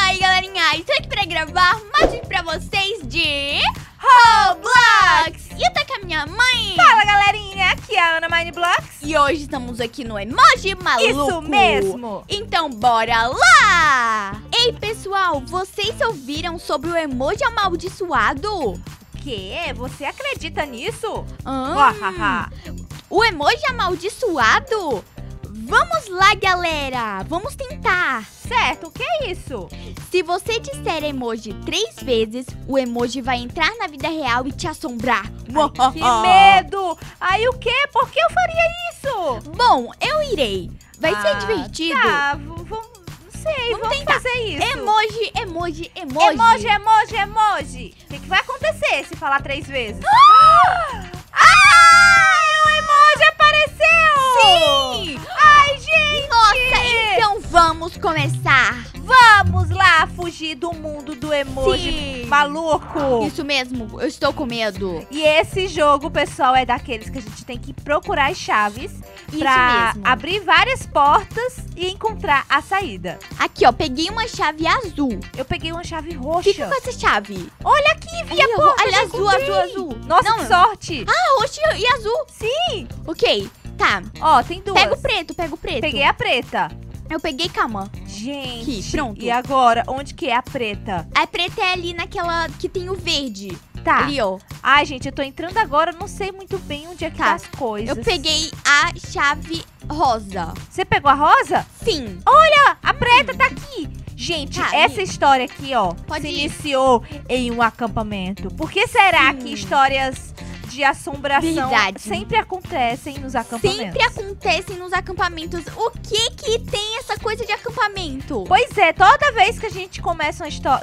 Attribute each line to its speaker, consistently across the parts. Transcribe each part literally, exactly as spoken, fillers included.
Speaker 1: aí, galerinha, estou aqui pra gravar mais um pra vocês de Roblox. E eu tô com a minha mãe.
Speaker 2: Fala, galerinha, aqui é a Ana Mineblox.
Speaker 1: E hoje estamos aqui no Emoji Maluco.
Speaker 2: Isso mesmo.
Speaker 1: Então bora lá. Ei, pessoal, vocês ouviram sobre o emoji amaldiçoado?
Speaker 2: Que? Você acredita nisso?
Speaker 1: Ah, o emoji amaldiçoado? Vamos lá, galera! Vamos tentar!
Speaker 2: Certo, o que é isso?
Speaker 1: Se você disser emoji três vezes, o emoji vai entrar na vida real e te assombrar.
Speaker 2: Ai, que medo! Aí o quê? Por que eu faria isso?
Speaker 1: Bom, eu irei. Vai
Speaker 2: ah,
Speaker 1: ser divertido.
Speaker 2: Tá, vamos... Não sei,
Speaker 1: vamos,
Speaker 2: vamos
Speaker 1: tentar.
Speaker 2: fazer isso.
Speaker 1: Emoji, emoji, emoji.
Speaker 2: Emoji, emoji, emoji. O que, que vai acontecer se falar três vezes?
Speaker 1: Ah!
Speaker 2: Ah! O emoji apareceu!
Speaker 1: Sim!
Speaker 2: Ai, gente!
Speaker 1: Nossa, então vamos começar.
Speaker 2: Vamos lá fugir do mundo do emoji
Speaker 1: Sim.
Speaker 2: maluco.
Speaker 1: Isso mesmo, eu estou com medo.
Speaker 2: E esse jogo, pessoal, é daqueles que a gente tem que procurar as chaves
Speaker 1: Isso
Speaker 2: pra
Speaker 1: mesmo.
Speaker 2: abrir várias portas e encontrar a saída.
Speaker 1: Aqui, ó, peguei uma chave azul.
Speaker 2: Eu peguei uma chave roxa.
Speaker 1: Fica com essa chave.
Speaker 2: Olha aqui, vi
Speaker 1: Ali,
Speaker 2: a porta.
Speaker 1: olha,
Speaker 2: já
Speaker 1: azul,
Speaker 2: encontrei.
Speaker 1: azul, azul.
Speaker 2: Nossa,
Speaker 1: Não,
Speaker 2: que sorte.
Speaker 1: Ah, roxo e azul.
Speaker 2: Sim.
Speaker 1: Ok, tá.
Speaker 2: Ó, tem duas.
Speaker 1: Pega o preto, pega o preto.
Speaker 2: Peguei a preta.
Speaker 1: Eu peguei, calma.
Speaker 2: Gente,
Speaker 1: Aqui, pronto.
Speaker 2: E agora, onde que é a preta?
Speaker 1: A preta é ali naquela que tem o verde.
Speaker 2: Tá.
Speaker 1: Ali, ó.
Speaker 2: Ai, gente, eu tô entrando agora, não sei muito bem onde é que
Speaker 1: Tá.
Speaker 2: tá as coisas.
Speaker 1: Eu peguei a chave rosa.
Speaker 2: Você pegou a rosa?
Speaker 1: Sim.
Speaker 2: Olha, a preta tá aqui. Gente,
Speaker 1: Tá,
Speaker 2: essa
Speaker 1: e-
Speaker 2: história aqui, ó,
Speaker 1: Pode
Speaker 2: se
Speaker 1: ir.
Speaker 2: iniciou em um acampamento. Por que será
Speaker 1: Sim.
Speaker 2: que histórias de assombração
Speaker 1: Verdade.
Speaker 2: sempre acontecem nos acampamentos?
Speaker 1: Sempre acontecem nos acampamentos. O que que tem essa coisa de acampamento?
Speaker 2: Pois é, toda vez que a gente começa uma história,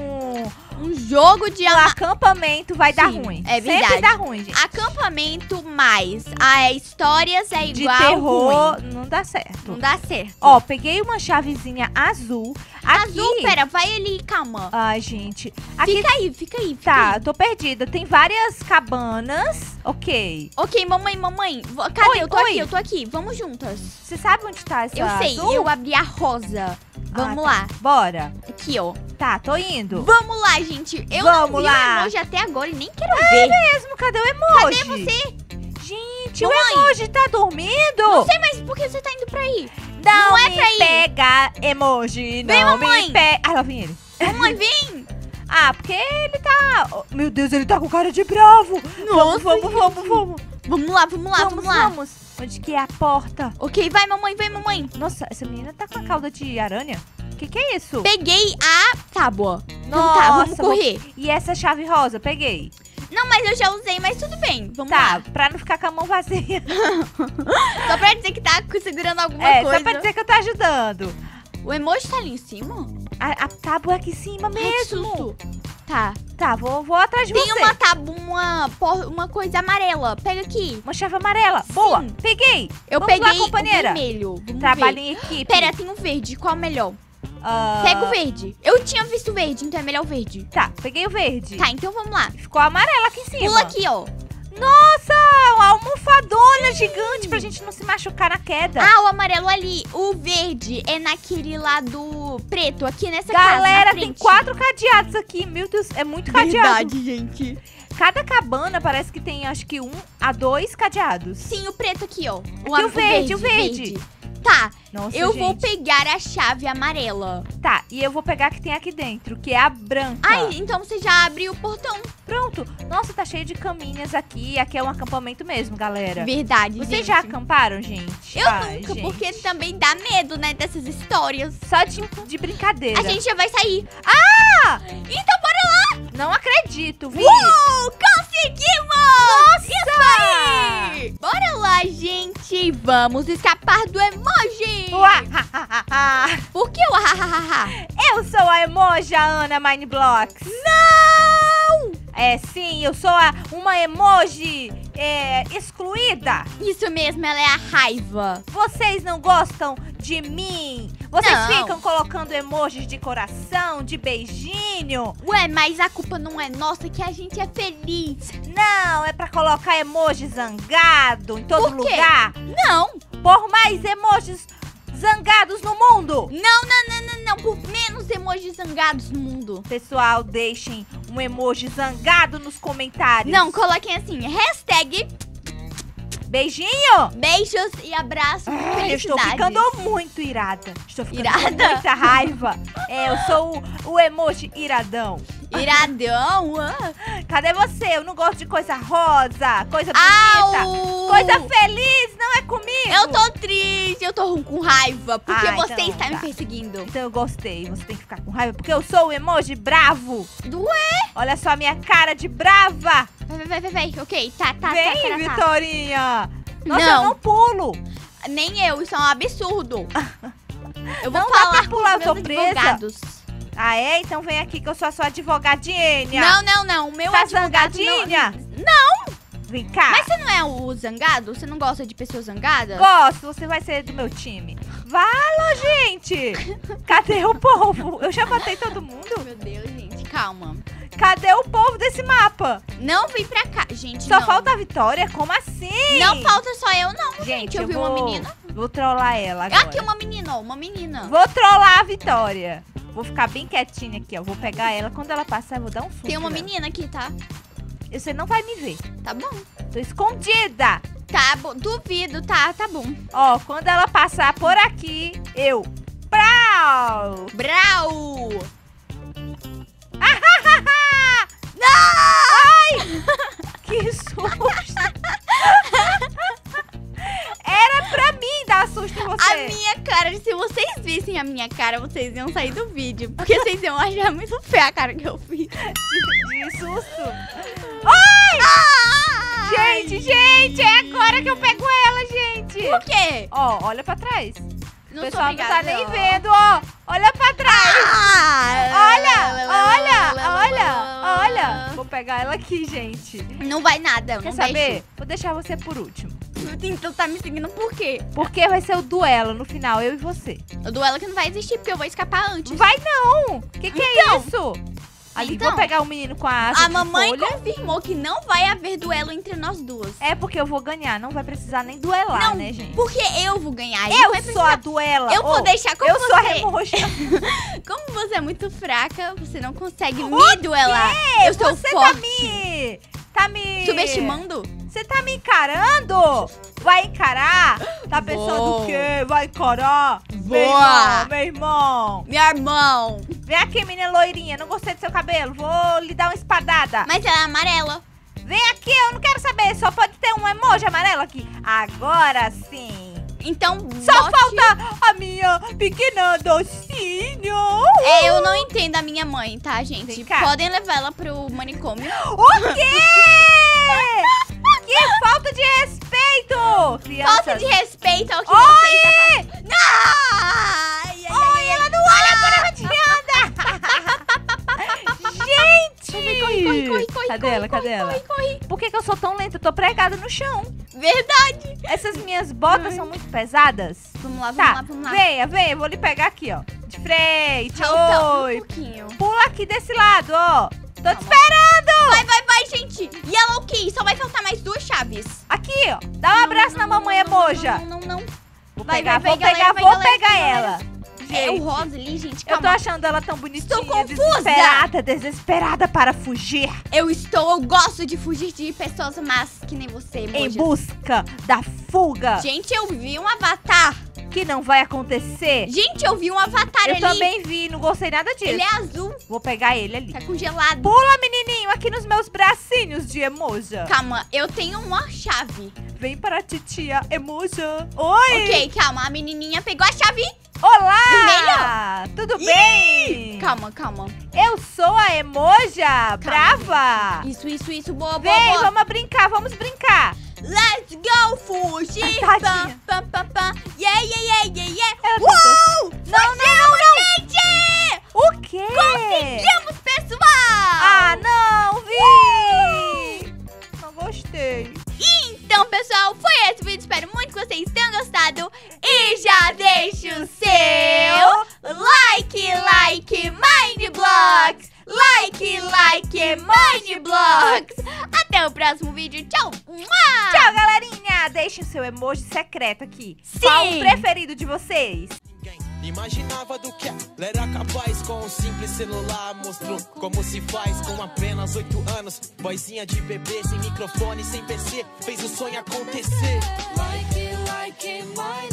Speaker 2: um,
Speaker 1: Um jogo de
Speaker 2: um
Speaker 1: ama-
Speaker 2: acampamento vai dar
Speaker 1: Sim,
Speaker 2: ruim.
Speaker 1: é
Speaker 2: Sempre
Speaker 1: verdade.
Speaker 2: dá ruim, gente.
Speaker 1: acampamento mais a histórias é
Speaker 2: De
Speaker 1: igual
Speaker 2: terror
Speaker 1: ruim.
Speaker 2: não dá certo.
Speaker 1: Não dá certo.
Speaker 2: Ó, peguei uma chavezinha azul. Aqui...
Speaker 1: Azul, pera, vai ali, calma.
Speaker 2: Ai, gente. Aqui
Speaker 1: Fica aí, fica aí, fica
Speaker 2: tá,
Speaker 1: aí.
Speaker 2: eu tô perdida. Tem várias cabanas. Ok.
Speaker 1: Ok, mamãe, mamãe, vo- cadê?
Speaker 2: Oi,
Speaker 1: eu tô
Speaker 2: oi.
Speaker 1: aqui, eu tô aqui. Vamos juntas.
Speaker 2: Você sabe onde tá essa
Speaker 1: Eu sei,
Speaker 2: azul?
Speaker 1: eu abri a rosa. Vamos
Speaker 2: Ah,
Speaker 1: lá.
Speaker 2: tá. Bora.
Speaker 1: Aqui, ó.
Speaker 2: Tá, tô indo.
Speaker 1: Vamos lá, gente. Eu
Speaker 2: Vamos
Speaker 1: não vi
Speaker 2: lá.
Speaker 1: o emoji até agora e nem quero ver.
Speaker 2: Mesmo, cadê o emoji?
Speaker 1: Cadê você?
Speaker 2: Gente,
Speaker 1: Mamãe.
Speaker 2: o emoji tá dormindo?
Speaker 1: Não sei, mas por que você tá indo pra aí?
Speaker 2: Não,
Speaker 1: não é
Speaker 2: me
Speaker 1: pra ir.
Speaker 2: pega emoji.
Speaker 1: Vem,
Speaker 2: não
Speaker 1: mamãe.
Speaker 2: me pega. Ah, lá vem ele.
Speaker 1: Mamãe, vem.
Speaker 2: Ah, porque ele tá... Oh, meu Deus, ele tá com cara de bravo.
Speaker 1: Nossa,
Speaker 2: vamos, vamos, vamos, vamos.
Speaker 1: Vamos lá, vamos lá, vamos,
Speaker 2: Vamos,
Speaker 1: lá.
Speaker 2: vamos. Onde que é a porta?
Speaker 1: Ok, vai, mamãe, vem, mamãe.
Speaker 2: Nossa, essa menina tá com a cauda de aranha? O que que é isso?
Speaker 1: Peguei a tábua. Então
Speaker 2: Nossa,
Speaker 1: tá, vamos
Speaker 2: vou-
Speaker 1: correr.
Speaker 2: E essa chave rosa? Peguei.
Speaker 1: Não, mas eu já usei, mas tudo bem. Vamos
Speaker 2: Tá,
Speaker 1: lá.
Speaker 2: pra não ficar com a mão vazia.
Speaker 1: Só pra dizer que tá segurando alguma
Speaker 2: É,
Speaker 1: coisa.
Speaker 2: só pra dizer que eu tô ajudando.
Speaker 1: O emoji tá ali em cima?
Speaker 2: A, a tábua é aqui em cima
Speaker 1: Ai, que
Speaker 2: mesmo.
Speaker 1: susto. Tá.
Speaker 2: Tá, vou, vou atrás de
Speaker 1: Tem
Speaker 2: você.
Speaker 1: uma tábua, uma, por- uma coisa amarela. Pega aqui.
Speaker 2: Uma chave amarela. Boa, peguei.
Speaker 1: Eu
Speaker 2: Vamos
Speaker 1: peguei
Speaker 2: lá, companheira.
Speaker 1: o vermelho. Vamos
Speaker 2: Trabalho
Speaker 1: ver.
Speaker 2: em equipe.
Speaker 1: Pera, tem o verde. Qual é o melhor?
Speaker 2: Ah,
Speaker 1: Pega o verde. Eu tinha visto o verde, então é melhor o verde.
Speaker 2: Tá, peguei o verde.
Speaker 1: Tá, então vamos lá.
Speaker 2: Ficou amarela aqui em cima.
Speaker 1: Pula aqui, ó.
Speaker 2: Nossa, uma almofadona gigante pra gente não se machucar na queda.
Speaker 1: Ah, o amarelo ali. O verde é naquele lado preto, aqui nessa casa, na
Speaker 2: Galera, tem
Speaker 1: frente.
Speaker 2: quatro cadeados aqui. Meu Deus, é muito cadeado.
Speaker 1: Verdade, gente.
Speaker 2: Cada cabana parece que tem, acho que um a dois cadeados.
Speaker 1: Sim, o preto aqui, ó. O,
Speaker 2: Aqui
Speaker 1: a-
Speaker 2: o verde, o verde.
Speaker 1: Tá,
Speaker 2: Nossa,
Speaker 1: eu vou
Speaker 2: gente.
Speaker 1: pegar a chave amarela.
Speaker 2: Tá, e eu vou pegar a que tem aqui dentro, que é a branca.
Speaker 1: Ai, então você já abriu o portão.
Speaker 2: Pronto. Nossa, tá cheio de caminhas aqui. Aqui é um acampamento mesmo, galera.
Speaker 1: Verdade,
Speaker 2: Vocês
Speaker 1: gente.
Speaker 2: já acamparam, gente?
Speaker 1: Eu
Speaker 2: Ai,
Speaker 1: nunca,
Speaker 2: gente.
Speaker 1: porque também dá medo, né, dessas histórias.
Speaker 2: Só de, de brincadeira.
Speaker 1: A gente já vai sair.
Speaker 2: Ah!
Speaker 1: Então bora lá!
Speaker 2: Não acredito, Vi.
Speaker 1: Uh, conseguimos! Isso aí! Bora lá, gente! Vamos escapar do emoji!
Speaker 2: Uá, ha, ha, ha, ha.
Speaker 1: Por que o hahaha?
Speaker 2: Eu sou a emoji a Ana Mineblox.
Speaker 1: Não!
Speaker 2: É, sim, eu sou a, uma emoji é, excluída.
Speaker 1: Isso mesmo, ela é a raiva.
Speaker 2: Vocês não gostam de mim? Vocês
Speaker 1: Não.
Speaker 2: ficam colocando emojis de coração, de beijinho?
Speaker 1: Ué, mas a culpa não é nossa, que a gente é feliz.
Speaker 2: Não, é pra colocar emoji zangado em todo
Speaker 1: Por quê?
Speaker 2: lugar.
Speaker 1: Não!
Speaker 2: Por mais emojis zangados no mundo.
Speaker 1: Não, não, não, não, não. Por menos menos emojis zangados no mundo.
Speaker 2: Pessoal, deixem um emoji zangado nos comentários.
Speaker 1: Não, coloquem assim, hashtag
Speaker 2: beijinho.
Speaker 1: beijos e abraço.
Speaker 2: Ah, eu estou ficando muito irada. Estou ficando
Speaker 1: Irada?
Speaker 2: com muita raiva. É, eu sou o, o emoji iradão.
Speaker 1: Iradão. ah.
Speaker 2: Cadê você? Eu não gosto de coisa rosa, coisa bonita.
Speaker 1: Au!
Speaker 2: Coisa feliz, não é comigo.
Speaker 1: Eu tô triste, eu tô com raiva, porque
Speaker 2: Ah,
Speaker 1: você
Speaker 2: então
Speaker 1: está me
Speaker 2: tá.
Speaker 1: perseguindo.
Speaker 2: Então eu gostei, você tem que ficar com raiva, porque eu sou o emoji bravo.
Speaker 1: Ué?
Speaker 2: Olha só a minha cara de brava.
Speaker 1: Vai, vai, vai, vai. Ok, tá, tá,
Speaker 2: Vem,
Speaker 1: tá, tá, tá.
Speaker 2: Vitorinha. Nossa,
Speaker 1: Não.
Speaker 2: eu não pulo.
Speaker 1: Nem eu, isso é um absurdo. Eu vou
Speaker 2: Não dá
Speaker 1: falar
Speaker 2: pra
Speaker 1: com
Speaker 2: pular,
Speaker 1: os
Speaker 2: eu tô
Speaker 1: meus
Speaker 2: presa.
Speaker 1: advogados.
Speaker 2: Ah, é? Então vem aqui que eu sou a sua advogadinha.
Speaker 1: Não, não, não. O meu
Speaker 2: Tá
Speaker 1: advogado
Speaker 2: zangadinha?
Speaker 1: Não.
Speaker 2: Vem cá.
Speaker 1: Mas você não é o zangado? Você não gosta de pessoas zangadas?
Speaker 2: Gosto, você vai ser do meu time. Fala, gente. Cadê o povo? Eu já matei todo mundo.
Speaker 1: Meu Deus, gente, calma.
Speaker 2: Cadê o povo desse mapa?
Speaker 1: Não vem pra cá, gente.
Speaker 2: Só
Speaker 1: não.
Speaker 2: falta a Vitória? Como assim?
Speaker 1: Não falta só eu, não, gente.
Speaker 2: Gente,
Speaker 1: eu,
Speaker 2: eu
Speaker 1: vi
Speaker 2: vou...
Speaker 1: uma menina.
Speaker 2: Vou trollar ela agora.
Speaker 1: Aqui uma menina, ó, uma menina.
Speaker 2: Vou trollar a Vitória. Vou ficar bem quietinha aqui, ó. Vou pegar ela. Quando ela passar, eu vou dar um susto
Speaker 1: Tem uma
Speaker 2: nela.
Speaker 1: menina aqui, tá?
Speaker 2: E você não vai me ver.
Speaker 1: Tá bom.
Speaker 2: Tô escondida.
Speaker 1: Tá bom, duvido, tá, tá bom.
Speaker 2: Ó, quando ela passar por aqui, eu... Brau!
Speaker 1: Brau!
Speaker 2: Ai! Que susto! Era pra mim dar susto em você.
Speaker 1: A minha cara, se vocês vissem a minha cara, vocês iam sair do vídeo. Porque vocês iam achar muito feia a cara que eu fiz.
Speaker 2: De, de susto. Ai!
Speaker 1: Ah!
Speaker 2: Gente, gente, é agora que eu pego ela, gente.
Speaker 1: Por quê?
Speaker 2: Ó, olha pra trás.
Speaker 1: Não
Speaker 2: O
Speaker 1: sou
Speaker 2: pessoal não tá
Speaker 1: obrigada,
Speaker 2: nem
Speaker 1: ó.
Speaker 2: vendo, ó. Olha pra trás.
Speaker 1: Ah!
Speaker 2: Olha, olha, olha, olha. Vou pegar ela aqui, gente.
Speaker 1: Não vai nada,
Speaker 2: Quer
Speaker 1: não
Speaker 2: saber? Vou deixar você por último.
Speaker 1: deixo. Então tá me seguindo por quê?
Speaker 2: Porque vai ser o duelo no final, eu e você.
Speaker 1: O duelo que não vai existir, porque eu vou escapar antes.
Speaker 2: Vai não! O que, que é
Speaker 1: Então.
Speaker 2: isso? Ali,
Speaker 1: Então.
Speaker 2: vou pegar o menino com a asa
Speaker 1: A
Speaker 2: de
Speaker 1: mamãe
Speaker 2: folha.
Speaker 1: confirmou que não vai haver duelo entre nós duas.
Speaker 2: É porque eu vou ganhar, não vai precisar nem duelar,
Speaker 1: Não,
Speaker 2: né, gente?
Speaker 1: Porque eu vou ganhar. e
Speaker 2: Eu
Speaker 1: não vai
Speaker 2: sou a
Speaker 1: precisar-
Speaker 2: duela.
Speaker 1: Eu vou
Speaker 2: Ô,
Speaker 1: deixar como
Speaker 2: Eu
Speaker 1: você...
Speaker 2: sou a remoxa.
Speaker 1: Como você é muito fraca, você não consegue
Speaker 2: O
Speaker 1: me duelar. Eu sou
Speaker 2: Você
Speaker 1: forte.
Speaker 2: tá me... Tá me...
Speaker 1: Subestimando?
Speaker 2: Você tá me encarando? Vai encarar? Tá pensando
Speaker 1: Vou.
Speaker 2: o quê? Vai encarar? Meu
Speaker 1: Vou.
Speaker 2: irmão, meu irmão.
Speaker 1: Meu irmão.
Speaker 2: Vem aqui, menina loirinha. Não gostei do seu cabelo. Vou lhe dar uma espadada.
Speaker 1: Mas ela é amarela.
Speaker 2: Vem aqui, eu não quero saber. Só pode ter um emoji amarelo aqui. Agora sim.
Speaker 1: Então,
Speaker 2: Só
Speaker 1: bote-
Speaker 2: falta a minha pequena docinho.
Speaker 1: É, eu não entendo a minha mãe, tá, gente?
Speaker 2: Vem cá.
Speaker 1: Podem levar ela pro manicômio.
Speaker 2: O quê? Que falta de respeito. Crianças.
Speaker 1: Falta de respeito ao que
Speaker 2: Oi!
Speaker 1: você está fazendo. Não! Ai, ai,
Speaker 2: Oi, ela não olha por onde anda. Gente.
Speaker 1: Corre, corre, corre, corre,
Speaker 2: Cadê
Speaker 1: corre,
Speaker 2: ela? Cadê
Speaker 1: corre,
Speaker 2: ela?
Speaker 1: corre, corre.
Speaker 2: Por que, que eu sou tão lenta? Eu tô pregada no chão.
Speaker 1: Verdade.
Speaker 2: Essas minhas botas são muito pesadas.
Speaker 1: Vamos lá, vamos
Speaker 2: Tá,
Speaker 1: lá, vamos lá.
Speaker 2: venha, venha. Eu vou lhe pegar aqui, ó. De frente.
Speaker 1: Falta um
Speaker 2: Oi.
Speaker 1: pouquinho.
Speaker 2: Pula aqui desse lado, ó. Tô te
Speaker 1: Calma.
Speaker 2: esperando.
Speaker 1: Vai, vai, vai, gente. Yellow Key, só vai faltar mais duas chaves.
Speaker 2: Aqui, ó. Dá um abraço na mamãe emoja.
Speaker 1: Não, não, não, não.
Speaker 2: Vou
Speaker 1: Vai,
Speaker 2: pegar,
Speaker 1: vai,
Speaker 2: vou
Speaker 1: vai,
Speaker 2: pegar,
Speaker 1: galera, vai,
Speaker 2: vou
Speaker 1: galera,
Speaker 2: pegar
Speaker 1: vai,
Speaker 2: ela.
Speaker 1: galera. É o
Speaker 2: Gente,
Speaker 1: rosa ali, gente,
Speaker 2: eu tô
Speaker 1: calma.
Speaker 2: achando ela tão bonitinha.
Speaker 1: Estou confusa.
Speaker 2: Desesperada, desesperada para fugir.
Speaker 1: Eu estou, eu gosto de fugir de pessoas más que nem você,
Speaker 2: Em
Speaker 1: emojis.
Speaker 2: busca da fuga.
Speaker 1: Gente, eu vi um avatar.
Speaker 2: Que não vai acontecer.
Speaker 1: Gente, eu vi um avatar
Speaker 2: Eu
Speaker 1: ali.
Speaker 2: também vi, não gostei nada disso.
Speaker 1: Ele é azul,
Speaker 2: Vou pegar ele ali.
Speaker 1: tá congelado.
Speaker 2: Pula, menininho, aqui nos meus bracinhos de emoja.
Speaker 1: Calma, eu tenho uma chave.
Speaker 2: Vem para a titia emoja. Oi!
Speaker 1: Ok, calma, a menininha pegou a chave.
Speaker 2: Olá! Tudo bem?
Speaker 1: Calma, calma.
Speaker 2: Eu sou a emoja brava.
Speaker 1: Isso, isso, isso, boa, boa,
Speaker 2: Vem,
Speaker 1: boa.
Speaker 2: vamos brincar, vamos brincar.
Speaker 1: Let's go, fugir.
Speaker 2: Ai, tadinha.
Speaker 1: Pam, pam, pam, pam. Yeah, yeah, yeah, yeah, yeah.
Speaker 2: Ela
Speaker 1: Uou!
Speaker 2: Não, não, não, não.
Speaker 1: Gente!
Speaker 2: O quê?
Speaker 1: Conseguimos, pessoal!
Speaker 2: Ah, não, vi! Não gostei.
Speaker 1: Então, pessoal, foi esse vídeo. Espero muito que vocês tenham gostado. E já deixa o seu like, like, Mindblocks. Like, like, Mindblocks. Até o próximo vídeo. Tchau. Mua!
Speaker 2: Tchau, galerinha. Deixe o seu emoji secreto aqui.
Speaker 1: Sim.
Speaker 2: Qual o preferido de vocês?
Speaker 3: Imaginava do que ela era capaz com um simples celular. Mostrou como se faz com apenas oito anos. Vozinha de bebê, sem microfone, sem P C, fez o sonho acontecer.
Speaker 4: Like, like, my